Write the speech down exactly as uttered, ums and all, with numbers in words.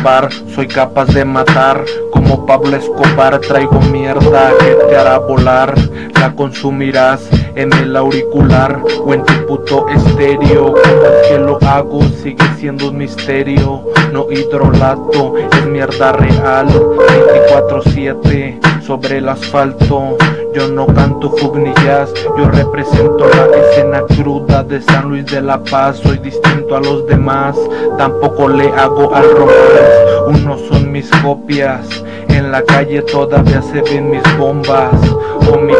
bar, soy capaz de matar. Como Pablo Escobar traigo mierda que te hará volar. La consumirás en el auricular o en tu puto estéreo. ¿Cómo es que lo hago? Sigue siendo un misterio. No hidrolato, es mierda real. Veinticuatro siete sobre el asfalto. Yo no canto funk ni jazz, yo represento la escena cruda de San Luis de la Paz. Soy distinto a los demás, tampoco le hago al romance. Unos son mis copias, en la calle todavía se ven mis bombas o mi